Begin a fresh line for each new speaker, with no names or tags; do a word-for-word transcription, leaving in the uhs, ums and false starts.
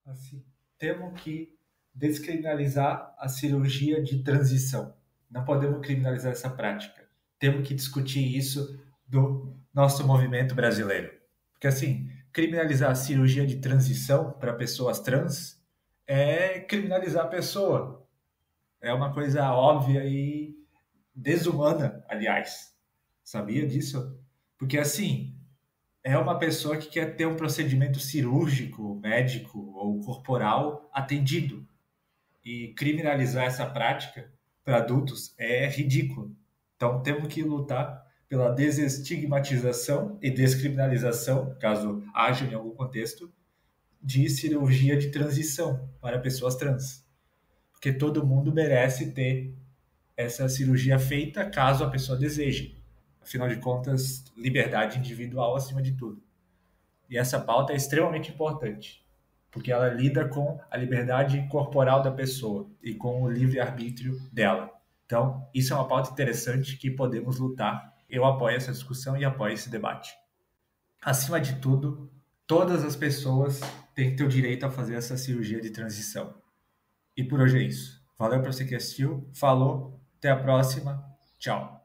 Assim, temos que descriminalizar a cirurgia de transição. Não podemos criminalizar essa prática. Temos que discutir isso do nosso movimento brasileiro. Porque, assim, criminalizar a cirurgia de transição para pessoas trans é criminalizar a pessoa. É uma coisa óbvia e desumana, aliás. Sabia disso? Porque, assim, é uma pessoa que quer ter um procedimento cirúrgico, médico ou corporal atendido. E criminalizar essa prática para adultos é ridículo. Então temos que lutar pela desestigmatização e descriminalização, caso haja em algum contexto, de cirurgia de transição para pessoas trans. Porque todo mundo merece ter essa cirurgia feita caso a pessoa deseje. Afinal de contas, liberdade individual acima de tudo. E essa pauta é extremamente importante, porque ela lida com a liberdade corporal da pessoa e com o livre-arbítrio dela. Então, isso é uma pauta interessante que podemos lutar. Eu apoio essa discussão e apoio esse debate. Acima de tudo, todas as pessoas têm que ter o direito a fazer essa cirurgia de transição. E por hoje é isso. Valeu para você que assistiu. Falou. Até a próxima. Tchau.